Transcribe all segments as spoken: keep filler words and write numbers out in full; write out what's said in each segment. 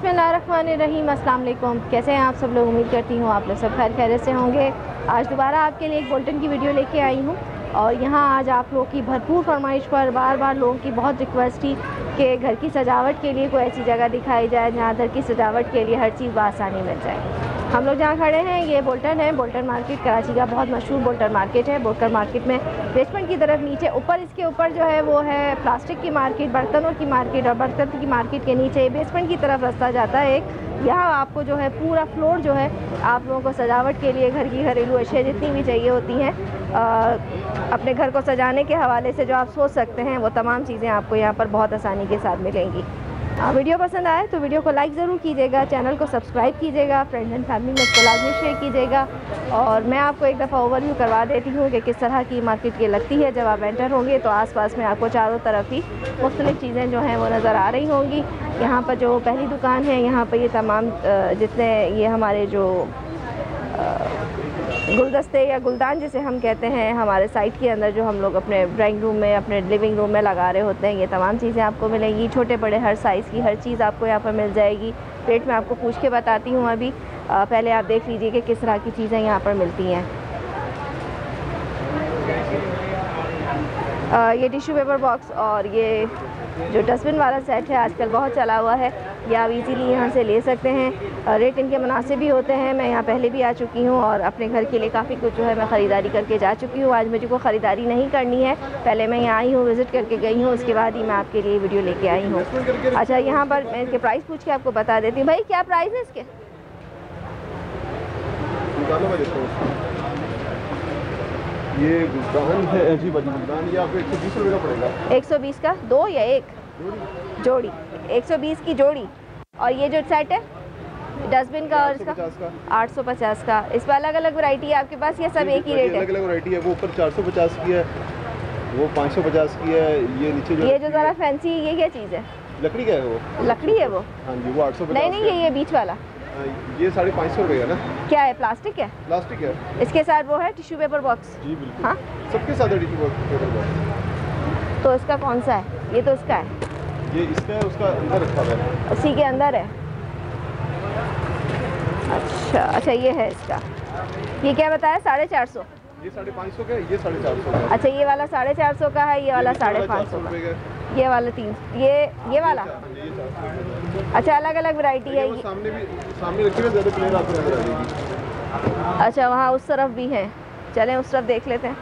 बिस्मिल्लाहिर्रहमानिर्रहीम, अस्सलाम वालेकुम। कैसे हैं आप सब लोग? उम्मीद करती हूँ आप लोग सब खैर खैरियत से होंगे। आज दोबारा आपके लिए एक बोल्टन की वीडियो लेके आई हूँ और यहाँ आज आप लोग की भरपूर फरमाइश पर बार बार लोगों की बहुत रिक्वेस्ट थी कि घर की सजावट के लिए कोई ऐसी जगह दिखाई जाए जहाँ घर की सजावट के लिए हर चीज़ बआसानी मिल जाए। हम लोग जहाँ खड़े हैं ये बोल्टन है। बोल्टन मार्केट कराची का बहुत मशहूर बोल्टन मार्केट है। बोल्टन मार्केट में बेसमेंट की तरफ नीचे ऊपर इसके ऊपर जो है वो है प्लास्टिक की मार्केट, बर्तनों की मार्केट, और बर्तन की मार्केट के नीचे बेसमेंट की तरफ रास्ता जाता है एक। यहाँ आपको जो है पूरा फ्लोर जो है आप लोगों को सजावट के लिए घर की घरेलू अशिया जितनी भी चाहिए होती हैं, अपने घर को सजाने के हवाले से जो आप सोच सकते हैं वो तमाम चीज़ें आपको यहाँ पर बहुत आसानी के साथ मिलेंगी। वीडियो पसंद आए तो वीडियो को लाइक ज़रूर कीजिएगा, चैनल को सब्सक्राइब कीजिएगा, फ्रेंड्स एंड फैमिली में इसको लाजमी शेयर कीजिएगा। और मैं आपको एक दफ़ा ओवरव्यू करवा देती हूँ कि किस तरह की मार्केट ये लगती है। जब आप एंटर होंगे तो आसपास में आपको चारों तरफ ही मुख्तलिफ़ चीज़ें जो हैं वो नज़र आ रही होंगी। यहाँ पर जो पहली दुकान है यहाँ पर ये तमाम जितने ये हमारे जो गुलदस्ते या गुलदान जिसे हम कहते हैं हमारे साइट के अंदर जो हम लोग अपने ड्राइंग रूम में, अपने लिविंग रूम में लगा रहे होते हैं, ये तमाम चीज़ें आपको मिलेंगी। छोटे बड़े हर साइज़ की हर चीज़ आपको यहाँ पर मिल जाएगी। रेट में आपको पूछ के बताती हूँ अभी। आ, पहले आप देख लीजिए कि किस तरह की चीज़ें यहाँ पर मिलती हैं। आ, ये टिश्यू पेपर बॉक्स और ये जो डस्टबिन वाला सेट है आजकल बहुत चला हुआ है, ये आप इजीली यहाँ से ले सकते हैं। रेट इनके मुनासिब भी होते हैं। मैं यहाँ पहले भी आ चुकी हूँ और अपने घर के लिए काफ़ी कुछ जो है मैं ख़रीदारी करके जा चुकी हूँ। आज मुझे को ख़रीदारी नहीं करनी है, पहले मैं यहाँ आई हूँ, विज़िट करके गई हूँ, उसके बाद ही मैं आपके लिए वीडियो लेके आई हूँ। अच्छा, यहाँ पर मैं इसके प्राइस पूछ के आपको बता देती हूँ। भाई क्या प्राइस है इसके? ये गुलदान है जी, गुलदान ये आपको एक सौ बीस रुपये का पड़ेगा। एक सौ बीस का दो या एक जोड़ी? एक सौ बीस की जोड़ी। और ये जो सेट है डस्टबिन का और इसका आठ सौ पचास का। इस पर अलग अलग वैरायटी है आपके पास या सब एक ही रेट है? अलग अलग वैरायटी है। वो ऊपर चार सौ पचास की है, वो पाँच सौ पचास की है। ये नीचे जो ये जो ज़रा फैंसी, ये क्या चीज़ है? लकड़ी का है वो? लकड़ी है वो? हाँ जी, वो आठ सौ पचास। नहीं नहीं, ये ये बीच वाला ये साढ़े पाँच सौ रुपये का ना। क्या है? प्लास्टिक है? प्लास्टिक है। इसके साथ वो है टिश्यू पेपर बॉक्स? जी बिल्कुल। हाँ, सबके साथ है टिश्यू पेपर बॉक्स। तो इसका कौन सा है? ये तो इसका है। ये इसका है, उसका अंदर रखा हुआ है। उसी के अंदर है। अच्छा अच्छा, ये है इसका। ये क्या बताया? साढ़े चार सौ? ये साढ़े पाँच सौ का है, ये साढ़े चार सौ का है। अच्छा, ये वाला साढ़े चार सौ का है, ये वाला साढ़े पाँच सौ का, ये वाला तीन, ये ये वाला। अच्छा, अलग अलग वैरायटी है। ये सामने भी सामने रखिएगा, ज़्यादा क्लियर आपको नजर आ जाएगी। अच्छा, वहाँ उस तरफ भी है, चलें उस तरफ देख लेते हैं।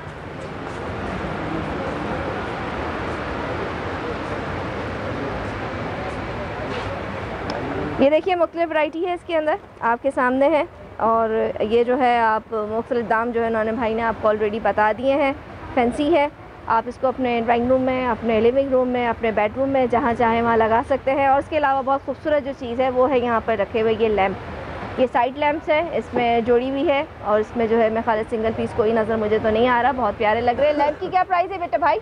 ये देखिए मुख्तलिफ वैरायटी है इसके अंदर, आपके सामने है। और ये जो है आप मुख्तलिफ दाम जो है उन्होंने भाई ने आपको ऑलरेडी बता दिए हैं। फैंसी है, आप इसको अपने ड्राइंग रूम में, अपने लिविंग रूम में, अपने बेडरूम में, जहाँ चाहें वहाँ लगा सकते हैं। और इसके अलावा बहुत खूबसूरत जो चीज़ है वो है यहाँ पर रखे हुए ये लैम्प। ये साइड लैंप्स है, इसमें जोड़ी भी है और इसमें जो है मैं खाली सिंगल पीस कोई नज़र मुझे तो नहीं आ रहा, बहुत प्यारे लग रहे हैं। लैम्प की क्या प्राइस है बेटा भाई?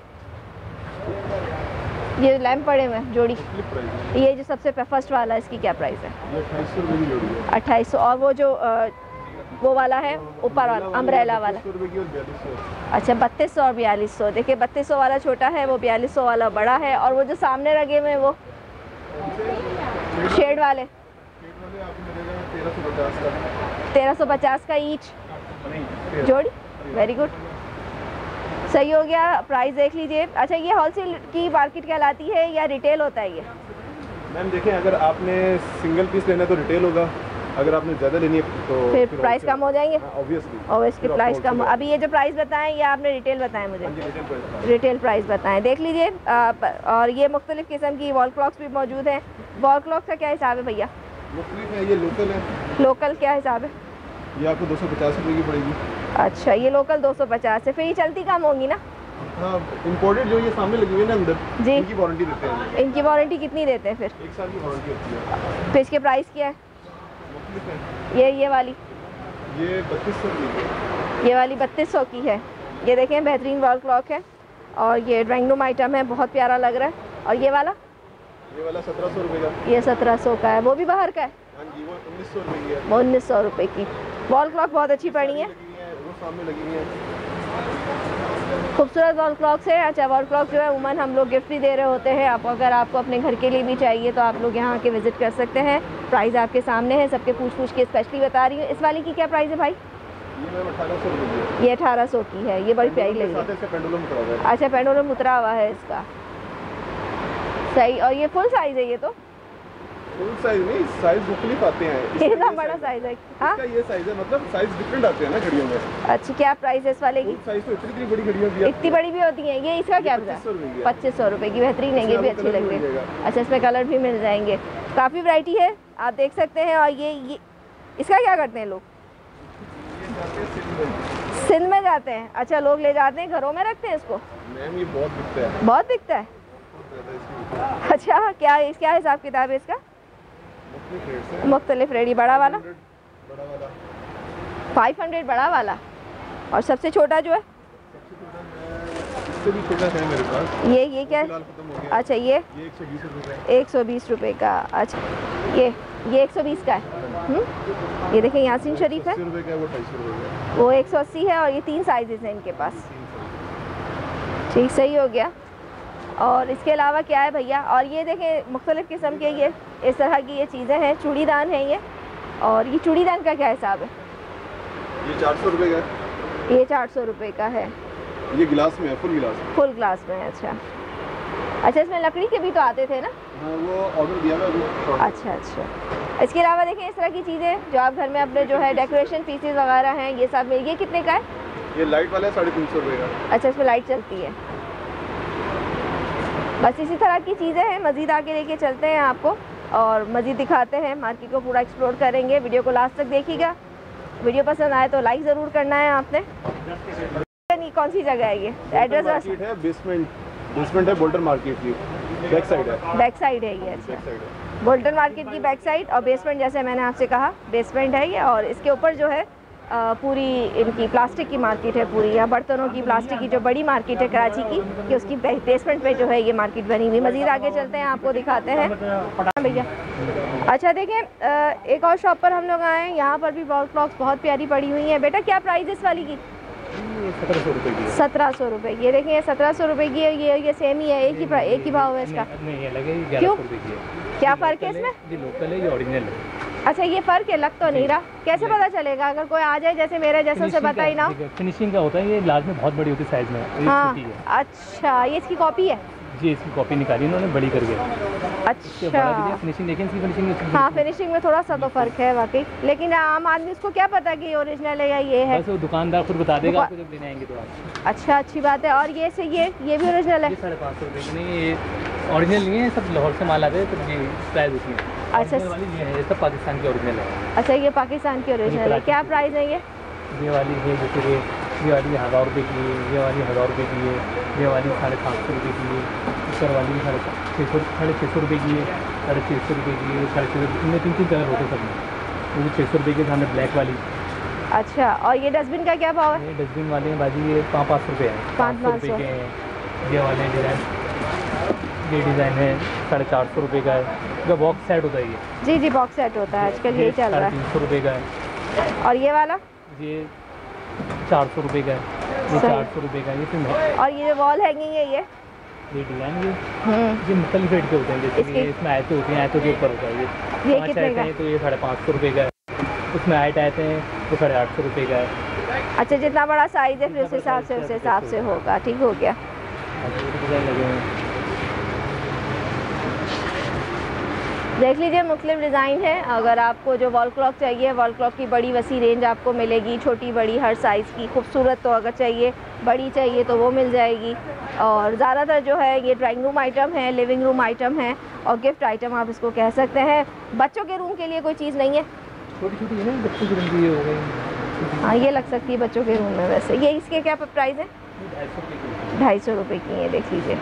ये लैंप पड़े हुए हैं जोड़ी, ये जो सबसे फर्स्ट वाला है इसकी क्या प्राइस है? अट्ठाईस सौ। और वो जो आ, वो वाला है ऊपर वाला अम्ब्रेला वाला? अच्छा, बत्तीस सौ और बयालीस सौ। देखिए बत्तीस सौ वाला छोटा है, वो बयालीस सौ वाला बड़ा है। और वो जो सामने लगे हुए वो शेड वाले तेरह सौ पचास का ईच जोड़ी। वेरी गुड, सही हो गया। प्राइस देख लीजिए। अच्छा, ये होलसेल की मार्केट कहलाती है या रिटेल होता है ये? मैम देखें, अगर आपने सिंगल पीस लेना है तो रिटेल होगा, अगर आपने ज़्यादा लेनी है तो फिर, फिर प्राइस कम हो जाएंगे। ऑब्वियसली ऑब्वियसली प्राइस कम। अभी ये जो प्राइस बताएं ये आपने रिटेल बताएं मुझे? रिटेल प्राइस बताएं, देख लीजिए। और ये मुख्तलिफ़ किस्म की वॉल क्लॉक्स भी मौजूद हैं। वॉल क्लॉक का क्या हिसाब है भैया? मुख्तलिफ है, ये लोकल है। लोकल क्या हिसाब है? ये आपको दो सौ पचास रुपये की पड़ेगी। अच्छा, ये लोकल दो सौ पचास है, फिर ये चलती कम होंगी ना? हाँ, इंपोर्टेड जो ये सामने लगी हुई है ना अंदर जी, इनकी वारंटी देते हैं। इनकी वारंटी कितनी देते हैं फिर? एक साल की वारंटी होती है। फिर इसके प्राइस क्या है? ये ये वाली ये बत्तीस सौ की, ये वाली बत्तीस सौ की है। ये देखें बेहतरीन वॉल क्लॉक है और ये ड्राइंग रूम आइटम है, बहुत प्यारा लग रहा है। और ये वाला ये वाला सत्रह सौ रुपये का। ये सत्रह सौ का है, वो भी बाहर का है? हाँ जी, वो उन्नीस सौ रुपये की है। वो उन्नीस सौ रुपये की। वॉल क्लॉक बहुत अच्छी पड़ी है, वो सामने लगी हुई है। खूबसूरत वॉल क्लॉक्स है। अच्छा, वॉल क्लॉक जो है उमन हम लोग गिफ्ट भी दे रहे होते हैं। आप अगर आपको अपने घर के लिए भी चाहिए तो आप लोग यहाँ आके विजिट कर सकते हैं। प्राइस आपके सामने है, सबके पूछ पूछ के स्पेशली बता रही हूँ। इस वाली की क्या प्राइस है भाई? ये अठारह सौ की है। ये बड़ी प्यारी लगी है। अच्छा, पेंडुलम उतरा हुआ है इसका, सही। और ये फुल साइज है? ये तो फुल साइज नहीं, साइज मुख्तलिफ आते हैं। इतना बड़ा साइज है? हाँ, इसका ये साइज है, मतलब साइज डिफरेंट आते हैं ना घड़ियों में। अच्छा, क्या प्राइस है इस वाले की? साइज तो इतनी बड़ी घड़ियां भी इतनी बड़ी भी होती हैं? ये इसका क्या प्राइस है? पच्चीस सौ रुपये की। बेहतरीन है, ये भी अच्छी लग रही है। अच्छा, इसमें कलर भी मिल जाएंगे, काफ़ी वैरायटी है, आप देख सकते हैं। और ये ये इसका क्या करते हैं लोग? सिंध में जाते हैं। अच्छा, लोग ले जाते हैं, घरों में रखते हैं इसको? मैम, ये बहुत बिकता है। बहुत बिकता है? अच्छा, क्या क्या हिसाब किताब है इसका? मुख्तलिफ रेडी। बड़ा वाला फाइव हंड्रेड, बड़ा वाला। और सबसे छोटा जो है? इससे भी छोटा है मेरे पास। ये ये क्या है? अच्छा, ये एक सौ बीस रुपये का। अच्छा, ये ये एक सौ बीस का है। ये देखें, यासीन शरीफ है, वो एक सौ अस्सी है। और ये तीन साइजेस हैं इनके पास। ठीक, सही हो गया। और इसके अलावा क्या है भैया? और ये देखें, मुख्तलिफ़ किस्म के ये इस तरह की ये चीज़ें हैं। चूड़ीदान है ये। और ये चूड़ीदान का क्या हिसाब है? ये चार सौ रुपये का है। ये चार सौ रुपये का है। ये गिलास में है, फुल गिलास में। फुल ग्लास में है। अच्छा अच्छा, इसमें लकड़ी के भी तो आते थे ना? हाँ, वो ऑर्डर दिया मैं। अच्छा अच्छा। इसके अलावा देखें, इस तरह की चीज़ें जो आप घर में अपने जो है डेकोरेशन पीसेस वगैरह हैं, ये सब में। ये कितने का है? ये लाइट वाला है, साढ़े तीन सौ रुपये का। अच्छा, इसमें लाइट चलती है। बस इसी तरह की चीज़ें हैं। मज़ीद आगे लेके चलते हैं आपको और मज़ीद दिखाते हैं, मार्केट को पूरा एक्सप्लोर करेंगे। वीडियो को लास्ट तक देखिएगा। वीडियो पसंद आए तो लाइक ज़रूर करना है आपने। कौन सी जगह है ये? एड्रेस है बेसमेंट बेसमेंट है बोल्टन मार्केट की बैक साइड है। बैक साइड है ये? अच्छा, बोल्टन मार्केट की बैक साइड। और बेसमेंट, जैसे मैंने आपसे कहा, बेसमेंट है ये। और इसके ऊपर जो है आ, पूरी इनकी प्लास्टिक की मार्केट है पूरी। यहाँ बर्तनों की, प्लास्टिक की जो बड़ी मार्केट है कराची की, कि उसकी बेसमेंट पे जो है ये मार्केट बनी हुई। मज़ीद आगे चलते हैं, आपको दिखाते हैं भैया। अच्छा, देखें, एक और शॉप पर हम लोग आए हैं। यहाँ पर भी वॉल क्लॉक्स बहुत प्यारी पड़ी हुई हैं। बेटा, क्या प्राइस है इस वाली की? सत्रह सौ रुपये की। सत्रह सौ रुपये। ये देखें, ये सत्रह सौ रुपये की है। ये ये सेम ही है, एक ही एक ही भाव है इसका? नहीं, ये लगे ग्यारह सौ रुपये की है। क्या फ़र्क है इसमें? ये लोकल है, ये ओरिजिनल है। अच्छा, ये फ़र्क है, लग तो नहीं रहा। कैसे पता चलेगा अगर कोई आ जाए जैसे मेरे जैसे से बता ही ना? फिनिशिंग का होता है, ये लास्ट में बहुत बड़ी होती है साइज में। हाँ, अच्छा, ये इसकी कॉपी है? जी, इसकी कॉपी निकाली इन्होंने बड़ी करके। अच्छा, फिनिशिंग देखें इसकी फिनिशिंग। हाँ, फिनिशिंग में थोड़ा सा तो फ़र्क है वाकई। लेकिन आम आदमी उसको क्या पता कि ओरिजिनल है या ये है? बस वो दुकानदार खुद बता देगा आपको जब लेने आएंगे तो आप। अच्छा, अच्छी बात है। और ये से ये ये भी ओरिजिनल है? साढ़े पाँच सौ रुपये की नहीं, ये ओरिजिनल नहीं है, सब लाहौर से माल आते हैं, तो ये प्राइस होती है। अच्छा, वाली ये है, सब पाकिस्तान की ओरिजिनल है। अच्छा, ये पाकिस्तान की ओरिजिनल है। क्या प्राइस है ये? ये वाली है जैसे ये ये वाली हज़ार रुपये की है, ये वाली हज़ार रुपये की है, ये वाली साढ़े पाँच सौ रुपये की है, ऊपर वाली साढ़े छः सौ साढ़े छः सौ रुपये की है, साढ़े छः सौ रुपये की है, साढ़े छः सौ। इनमें तीन तीन कलर होते सब में। मुझे छः सौ रुपये के सामने ब्लैक वाली। अच्छा, और ये डस्टबिन का क्या भाव है? ये डस्टबिन वाले हैं बाजी, ये पाँच पाँच सौ रुपये हैं। पाँच सौ रुपये के हैं। ये वाले डिज़ाइन, ये डिज़ाइन है साढ़े चार सौ रुपये का है। जो बॉक्स सेट होता है ये? जी जी, बॉक्स सेट होता है, आजकल ये चल रहा है। तीन सौ रुपये का है। और ये वाला? ये चार सौ रुपये का है। ये चार सौ रुपये का है। ये फिर और ये वाल हैंगिंग है ये? ये डिज़ाइन ये ये मुख्तलिफ रेट के होते हैं। जैसे कि इसमें आयतें होती हैं, आयतों के ऊपर होता है। ये ये पाँच कितने आयतें का? हैं तो ये साढ़े पाँच सौ रुपये का है। उसमें आयत आते हैं तो साढ़े आठ सौ रुपये का है। अच्छा, जितना बड़ा साइज़ है फिर उस हिसाब से उस हिसाब से होगा। ठीक हो गया। डिज़ाइन लगे हैं, देख लीजिए, मुख्तलिफ डिज़ाइन है। अगर आपको जो वॉल क्लॉक चाहिए, वॉल क्लॉक की बड़ी वसी रेंज आपको मिलेगी, छोटी बड़ी हर साइज़ की। खूबसूरत तो अगर चाहिए, बड़ी चाहिए तो वो मिल जाएगी। और ज़्यादातर जो है ये ड्राइंग रूम आइटम है, लिविंग रूम आइटम है और गिफ्ट आइटम आप इसको कह सकते हैं। बच्चों के रूम के लिए कोई चीज़ नहीं है? छोटी छोटी है ना, बच्चों की रूम की ये हो गई। हाँ, ये लग सकती है बच्चों के रूम में। वैसे ये इसके क्या प्राइस है? ढाई सौ रुपये की है, देख लीजिए।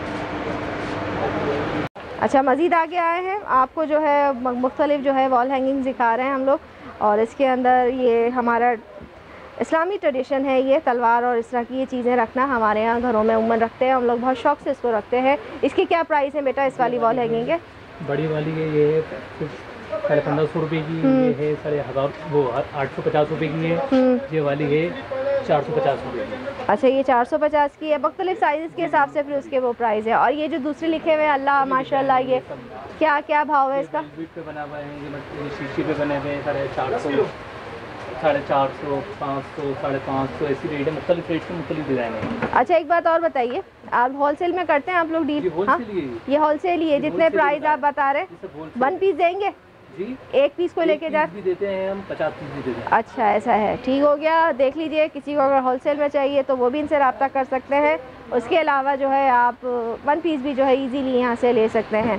अच्छा, मज़ीद आगे आए हैं, आपको जो है मुख्तलिफ जो है वॉल हैंगिंग दिखा रहे हैं हम लोग। और इसके अंदर ये हमारा इस्लामी ट्रेडिशन है, ये तलवार और इस तरह की ये चीज़ें रखना हमारे यहाँ घरों में उम्मन रखते हैं। हम लोग बहुत शौक़ से इसको रखते हैं। इसकी क्या प्राइस है बेटा इस वाली वॉल हैंगिंग है? बड़ी वाली है ये है साढ़े पंद्रह सौ रुपये की, ये है साढ़े हज़ार वो आठ सौ पचास रुपये की है। ये वाली है चार सौ पचास रुपये। अच्छा, ये चार सौ पचास की है। मुख्तलिफ साइज़ के हिसाब से फिर उसके वो प्राइस है। और ये जो दूसरे लिखे हुए हैं अल्लाह माशाल्लाह, ये क्या क्या भाव है इसका? पे बना हुआ है, ये शीशे पे बने हुए हैं, साढ़े चार सौ साढ़े चार सौ पाँच सौ साढ़े पाँच सौ ऐसी रेट है, मुख्तलिफ रेट के मुख्तलिफ डिज़ाइन है। अच्छा, एक बात और बताइए, आप होलसेल में करते हैं आप लोग डील? हाँ, ये होलसेल ही है। जितने प्राइस आप बता रहे हैं, वन पीस देंगे जी, एक पीस को लेके जा भी देते हैं हम, पचास पीस भी देते हैं। अच्छा, ऐसा है, ठीक हो गया। देख लीजिए, किसी को अगर होलसेल में चाहिए तो वो भी इनसे रब्ता कर सकते हैं। उसके अलावा जो है आप वन पीस भी जो है इजीली यहाँ से ले सकते हैं।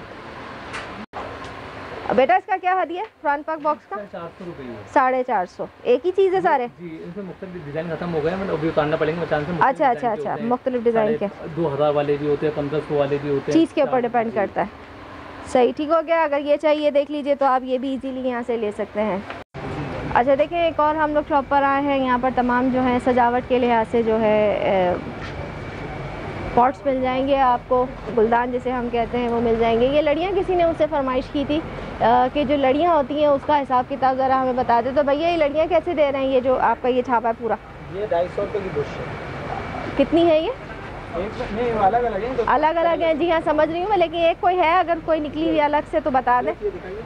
बेटा, इसका क्या हदिया है फ्रंट पैक बॉक्स का? चार सौ रुपये साढ़े चार सौ। एक ही चीज़ है सारे? जी, इनमें मुख्तलिफ डिज़ाइन खत्म हो गए हैं, मतलब अभी उतारना पड़ेंगे मचान से। अच्छा अच्छा अच्छा, मुख्तलिफ डिज़ाइन के दो हज़ार वाले भी होते हैं, पंद्रह सौ वाले भी होते हैं, चीज़ के ऊपर डिपेंड करता है। सही, ठीक हो गया। अगर ये चाहिए देख लीजिए तो आप ये भी इजीली यहाँ से ले सकते हैं। अच्छा, देखें, एक और हम लोग शॉप पर आए हैं। यहाँ पर तमाम जो है सजावट के लिहाज से जो है पॉट्स मिल जाएंगे आपको, गुलदान जिसे हम कहते हैं वो मिल जाएंगे। ये लड़ियाँ किसी ने मुझसे फरमाइश की थी आ, कि जो लड़ियाँ होती हैं उसका हिसाब किताब ज़रा हमें बता दे। तो भैया, ये लड़ियाँ कैसे दे रहे हैं? ये जो आपका ये छापा है पूरा, ये ढाई सौ रुपये की बुश है। कितनी है ये? नहीं, अलग अलग है, अलग अलग है। जी हाँ, समझ रही हूँ मैं, लेकिन एक कोई है, अगर कोई निकली हुई अलग से तो बता दें।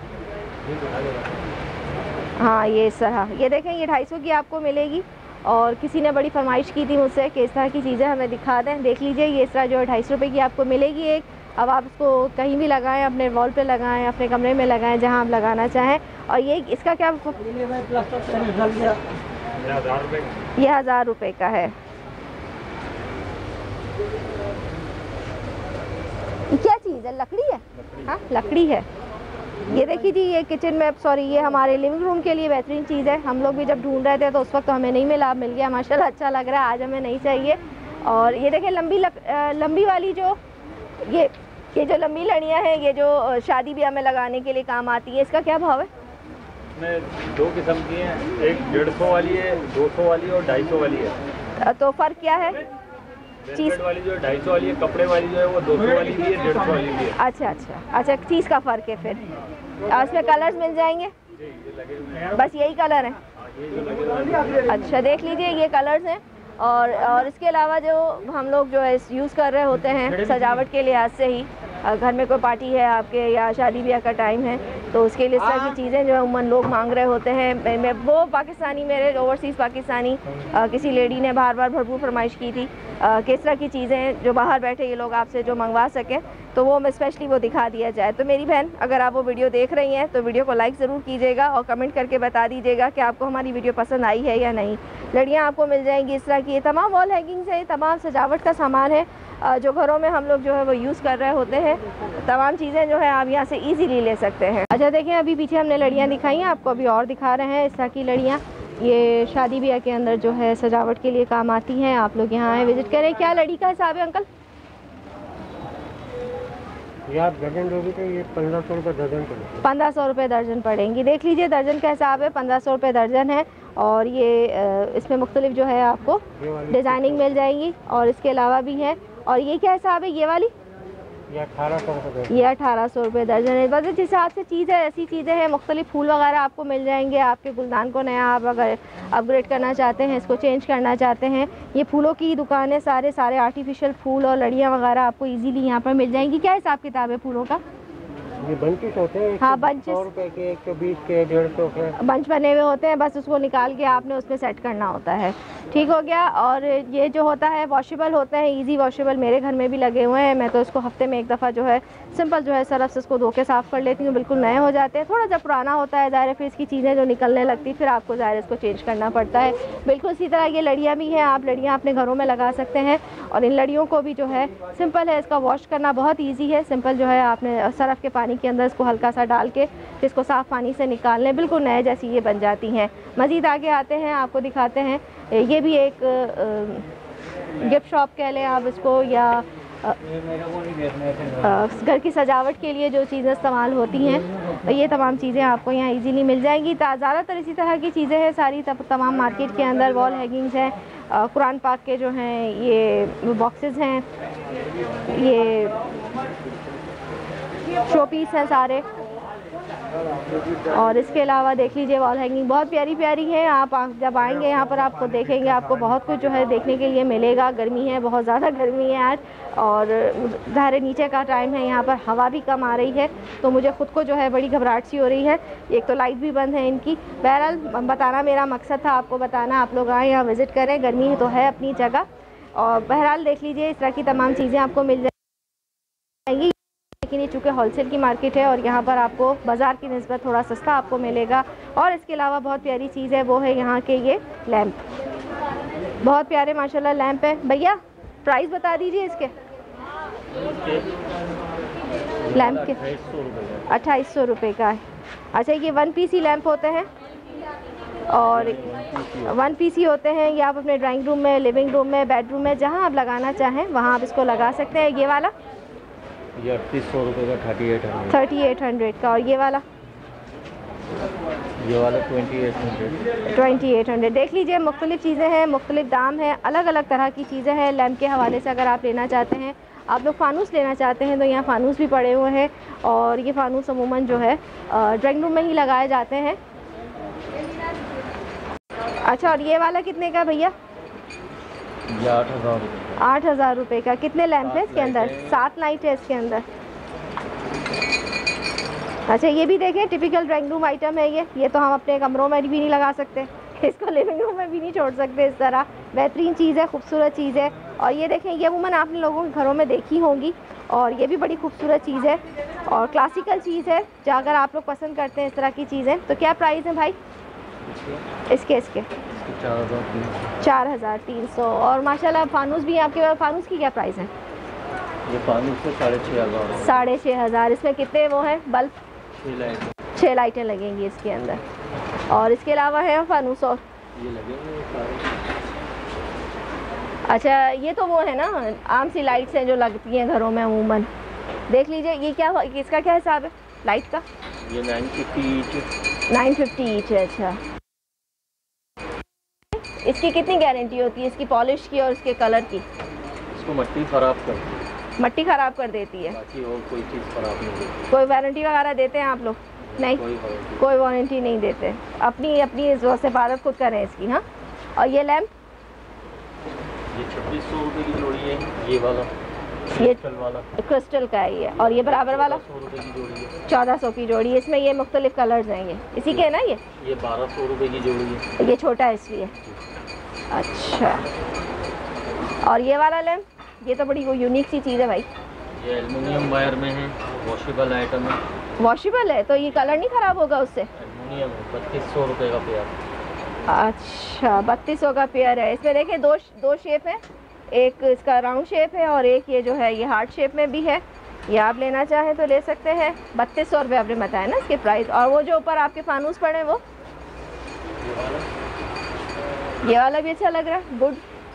हाँ, ये इस तरह, ये देखें, ये ढाई सौ की आपको मिलेगी। और किसी ने बड़ी फरमाइश की थी मुझसे कि इस तरह की चीज़ें हमें दिखा दें। देख लीजिए, ये इस तरह जो है ढाई सौ रुपये की आपको मिलेगी एक। अब आप इसको कहीं भी लगाएं, अपने वॉल पे लगाएं, अपने कमरे में लगाएं, जहां आप लगाना चाहें। और ये इसका क्या, ये हज़ार रुपये का है। क्या चीज़ है? लकड़ी है? हाँ, लकड़ी है। ये देखिए जी, ये किचन में, सॉरी, ये हमारे लिविंग रूम के लिए बेहतरीन चीज़ है। हम लोग भी जब ढूंढ रहे थे तो उस वक्त तो हमें नहीं मिला, मिल गया माशाल्लाह, अच्छा लग रहा है। आज हमें नहीं चाहिए। और ये देखिए, लंबी लक, लंबी वाली जो ये ये जो लंबी लड़ियाँ हैं, ये जो शादी ब्याह में लगाने के लिए काम आती है, इसका क्या भाव है? इसमें दो किस्म की हैं, एक डेढ़ सौ वाली है, दो सौ वाली और ढाई सौ वाली है। तो फ़र्क क्या है? चीज़ वाली जो है ढाई सौ वाली है, कपड़े वाली जो है वो दो सौ वाली भी है, डेढ़ सौ वाली भी है। अच्छा अच्छा अच्छा, चीज़ का फ़र्क है। फिर इसमें कलर्स मिल जाएंगे? बस यही कलर है? अच्छा, देख लीजिए, ये कलर्स हैं। और और इसके अलावा जो हम लोग जो है यूज़ कर रहे होते हैं सजावट के लिहाज से ही, घर में कोई पार्टी है आपके या शादी ब्याह का टाइम है तो उसके लिए इस तरह की चीज़ें जो है उमूमन लोग मांग रहे होते हैं। मैं, मैं वो पाकिस्तानी, मेरे ओवरसीज़ पाकिस्तानी आ, किसी लेडी ने बार बार भरपूर फरमाइश की थी किस तरह की चीज़ें जो बाहर बैठे ये लोग आपसे जो मंगवा सकें, तो वो मैं स्पेशली वो दिखा दिया जाए। तो मेरी बहन, अगर आप वो वीडियो देख रही हैं तो वीडियो को लाइक ज़रूर कीजिएगा और कमेंट करके बता दीजिएगा कि आपको हमारी वीडियो पसंद आई है या नहीं। लड़ियाँ आपको मिल जाएंगी इस तरह की, तमाम वॉल हैंगिंग्स हैं, तमाम सजावट का सामान है जो घरों में हम लोग जो है वो यूज़ कर रहे होते हैं। तमाम चीज़ें जो है आप यहाँ से इजीली ले सकते हैं। अच्छा, देखें, अभी पीछे हमने लड़ियाँ दिखाई हैं, आपको अभी और दिखा रहे हैं इस तरह की लड़ियाँ। ये शादी ब्याह के अंदर जो है सजावट के लिए काम आती हैं। आप लोग यहाँ आए, विजिट करें। क्या लड़ी का हिसाब है अंकल? ये आप दर्जन दोगे तो ये पंद्रह सौ रुपये दर्जन पड़ेगी। पंद्रह सौ रुपये दर्जन पड़ेंगी। देख लीजिए, दर्जन का हिसाब है, पंद्रह सौ रुपये दर्जन है। और ये इसमें मुख्तलिफ जो है आपको डिज़ाइनिंग मिल जाएंगी और इसके अलावा भी है। और ये क्या हिसाब है? ये वाली ये अठारह सौ रुपये ये अठारह सौ रुपये दर्जन है। बस जिस हिसाब से चीज़ है ऐसी चीज़ें हैं। मुख्तलिफ फूल वगैरह आपको मिल जाएंगे। आपके गुलदान को नया आप अगर अपग्रेड करना चाहते हैं, इसको चेंज करना चाहते हैं, ये फूलों की दुकान है, सारे सारे आर्टिफिशियल फूल और लड़ियाँ वगैरह आपको इजीली यहाँ पर मिल जाएंगी। क्या हिसाब किताब है फूलों का? ये बंचेस होते हैं। हाँ, बंचेस सौ रुपये के, एक सौ बीस के, डेढ़ सौ के बंच बने हुए होते हैं। बस उसको निकाल के आपने उसमें सेट करना होता है। ठीक हो गया। और ये जो होता है वॉशेबल होते हैं, इजी वॉशेबल, मेरे घर में भी लगे हुए हैं। मैं तो इसको हफ्ते में एक दफ़ा जो है सिंपल जो है सरफ से इसको धो के साफ़ कर लेती हूँ, बिल्कुल नए हो जाते हैं। थोड़ा जब पुराना होता है ज़ाहिर है फिर इसकी चीज़ें जो निकलने लगती फिर आपको ज़ाहिर इसको चेंज करना पड़ता है। बिल्कुल इसी तरह ये लड़ियाँ भी हैं, आप लड़ियाँ अपने घरों में लगा सकते हैं। और इन लड़ियों को भी जो है सिंपल है, इसका वॉश करना बहुत ईजी है। सिंपल जो है आपने सरफ के पानी के अंदर इसको हल्का सा डाल के फिर इसको साफ़ पानी से निकाल लें, बिल्कुल नए जैसी ये बन जाती हैं। मज़ीद आगे आते हैं, आपको दिखाते हैं। ये भी एक गिफ्ट शॉप कह लें आप इसको, या घर की सजावट के लिए जो चीज़ें इस्तेमाल होती हैं, ये तमाम चीज़ें आपको यहाँ इजीली मिल जाएंगी। ज़्यादातर इसी तरह की चीज़ें हैं सारी तमाम मार्केट के अंदर। वॉल हैंगिंग्स हैं, कुरान पाक के जो हैं ये बॉक्सेस हैं, ये शो पीस हैं सारे। और इसके अलावा देख लीजिए वॉल हैंगिंग बहुत प्यारी प्यारी है। आप आप जब आएंगे यहाँ पर आपको देखेंगे, आपको बहुत कुछ जो है देखने के लिए मिलेगा। गर्मी है, बहुत ज़्यादा गर्मी है आज, और ज़ाहिर नीचे का टाइम है, यहाँ पर हवा भी कम आ रही है, तो मुझे ख़ुद को जो है बड़ी घबराहट सी हो रही है। एक तो लाइट भी बंद है इनकी। बहरहाल बताना मेरा मकसद था, आपको बताना, आप लोग आएँ यहाँ विज़िट करें। गर्मी तो है अपनी जगह, और बहरहाल देख लीजिए इस तरह की तमाम चीज़ें आपको मिल जाएंगी। लेकिन ये चूँकि होलसेल की मार्केट है और यहाँ पर आपको बाज़ार की निस्बत थोड़ा सस्ता आपको मिलेगा। और इसके अलावा बहुत प्यारी चीज़ है वो है यहाँ के ये लैंप, बहुत प्यारे माशाल्लाह लैंप है। भैया प्राइस बता दीजिए इसके लैंप के। अट्ठाईस सौ रुपये का है। अच्छा, ये वन पीस ही लैंप होते हैं और वन पीस ही होते हैं। ये आप अपने ड्राइंग रूम में, लिविंग रूम में, बेडरूम में, जहाँ आप लगाना चाहें वहाँ आप इसको लगा सकते हैं। ये वाला ये अड़तीस सौ रुपये का thirty eight hundred thirty eight hundred का, और ये वाला ये वाला twenty eight hundred twenty eight hundred. देख लीजिए मुख्तलिफ़ चीज़ें हैं, मुख्तलिफ़ दाम हैं, अलग अलग तरह की चीज़ें हैं। लैंप के हवाले से अगर आप लेना चाहते हैं, आप लोग फ़ानूस लेना चाहते हैं, तो यहाँ फ़ानूस भी पड़े हुए हैं, और ये फ़ानूस अमूमन जो है ड्राइंग रूम में ही लगाए जाते हैं। अच्छा, और ये वाला कितने का भैया? ये आठ हज़ार आठ हज़ार रुपये का। कितने लैंप है इसके अंदर? सात लाइट है इसके अंदर। अच्छा, ये भी देखें टिपिकल ड्राइंग रूम आइटम है ये ये तो हम अपने कमरों में भी नहीं लगा सकते, इसको लिविंग रूम में भी नहीं छोड़ सकते। इस तरह बेहतरीन चीज़ है, खूबसूरत चीज़ है। और ये देखें, ये अमूमन आपने लोगों के घरों में देखी होंगी, और ये भी बड़ी खूबसूरत चीज़ है और क्लासिकल चीज़ है। जो अगर आप लोग पसंद करते हैं इस तरह की चीज़ें, तो क्या प्राइस है भाई इसके? इसके चार हज़ार तीन सौ। और माशाल्लाह फानूस भी है आपके पास। फानूस की क्या प्राइस है? ये फानूस से साढ़े छः हज़ार साढ़े छः हज़ार। इसमें कितने वो हैं बल्ब? छः लाइटें छः लाइटें लगेंगी इसके अंदर। और इसके अलावा है फानूस और ये लगेंगे सारे। अच्छा, ये तो वो है ना आम सी लाइट्स हैं जो लगती हैं घरों में अमूमन। देख लीजिए ये क्या, इसका क्या हिसाब है लाइट का? ये nine fifty each nine fifty each है। अच्छा, इसकी कितनी गारंटी होती है, इसकी पॉलिश की और इसके कलर की? इसको मट्टी ख़राब कर मट्टी ख़राब कर देती है, बाकी और कोई चीज़ ख़राब नहीं होती। कोई वारंटी वगैरह देते हैं आप लोग? नहीं, कोई वारंटी कोई वारंटी नहीं देते। अपनी अपनी हिफाजत खुद करें इसकी। हाँ, और ये लैंप ये छब्बीस सौ रुपये की जोड़ी है। ये वाला ये क्रिस्टल वाला क्रिस्टल का है ये, और ये बराबर वाला सौ रुपये की जोड़ी है। चौदह सौ की जोड़ी है। इसमें ये मुख्तलिफ कलर्स हैं, ये इसी के है ना? ये ये बारह सौ रुपये की जोड़ी है। ये छोटा है इसलिए। अच्छा, और ये वाला लैंप, ये तो बड़ी वो यूनिक सी चीज़ है भाई। ये एल्युमिनियम वायर में है, वॉशेबल आइटम है। वॉशेबल है तो ये कलर नहीं ख़राब होगा उससे? एल्युमिनियम है, बत्तीस सौ रुपये का पेयर। अच्छा, बत्तीस सौ का पेयर है। इसमें देखिए दो दो शेप है, एक इसका राउंड शेप है और एक ये जो है ये हार्ट शेप में भी है। ये आप लेना चाहें तो ले सकते हैं। बत्तीस सौ रुपये आपने बताया ना इसके प्राइस। और वो जो ऊपर आपके फानूस पड़े वो, ये वाला भी अच्छा लग रहा है। गुड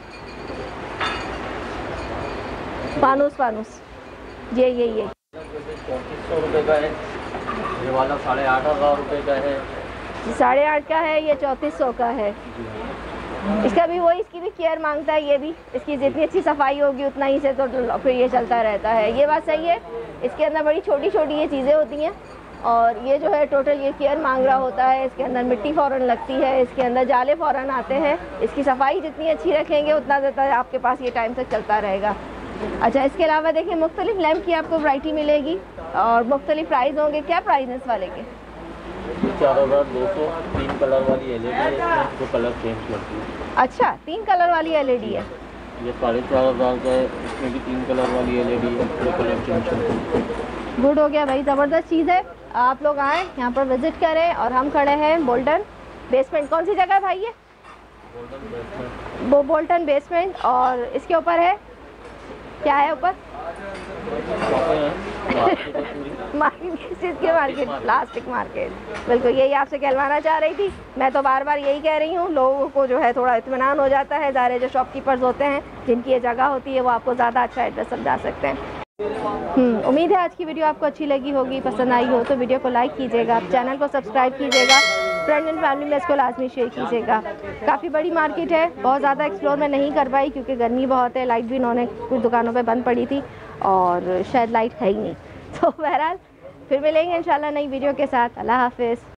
फानूस फानूस ये ये ये चौंतीस सौ रुपये का है। ये वाला साढ़े आठ हज़ार रुपये का है। साढ़े आठ का है, ये चौंतीस सौ का है। इसका भी वही, इसकी भी केयर मांगता है ये भी। इसकी जितनी अच्छी सफाई होगी उतना ही से तो फिर ये चलता रहता है। ये बात सही है। इसके अंदर बड़ी छोटी छोटी ये चीज़ें होती हैं, और ये जो है टोटल ये केयर मांग रहा होता है। इसके अंदर मिट्टी फ़ौरन लगती है, इसके अंदर जाले फ़ौरन आते हैं। इसकी सफाई जितनी अच्छी रखेंगे उतना ज़्यादा आपके पास ये टाइम तक चलता रहेगा। अच्छा, इसके अलावा देखिए मुख्तलिफ लैंप की आपको वैरायटी मिलेगी और मुख्तलिफ प्राइस होंगे। क्या प्राइस है इस वाले के? चार हज़ार दो सौ। तीन कलर वाली एल ई डी है, इसमें जो कलर चेंज करती है। अच्छा, तीन कलर वाली एल ई डी है। ये साढ़े चार हज़ार का है, इसमें भी तीन कलर वाली एल ई डी है, जो कलर चेंज करती है। गुड हो गया भाई, ज़बरदस्त चीज़ है। आप लोग आएँ यहाँ पर विज़िट करें। और हम खड़े हैं बोल्टन बेसमेंट। कौन सी जगह है भाई ये? Golden basement. वो बोल्टन बेसमेंट। और इसके ऊपर है क्या है ऊपर? मार्केट, किस चीज़ की मार्केट? Plastic market. बिल्कुल, यही आपसे कहलवाना चाह रही थी। मैं तो बार बार यही कह रही हूँ, लोगों को जो है थोड़ा इत्मीनान हो जाता है। ज़ाहिर जो शॉपकीपर्स होते हैं जिनकी ये जगह होती है वो आपको ज़्यादा अच्छा एड्रेस समझा सकते हैं। हम्म उम्मीद है आज की वीडियो आपको अच्छी लगी होगी, पसंद आई हो तो वीडियो को लाइक कीजिएगा, चैनल को सब्सक्राइब कीजिएगा, फ्रेंड एंड फैमिली में इसको लाजमी शेयर कीजिएगा। काफ़ी बड़ी मार्केट है, बहुत ज़्यादा एक्सप्लोर मैं नहीं कर पाई क्योंकि गर्मी बहुत है, लाइट भी इन्होंने कुछ दुकानों पे बंद पड़ी थी और शायद लाइट है ही नहीं। तो बहरहाल फिर मिलेंगे इंशाल्लाह नई वीडियो के साथ। अल्लाह हाफिज़।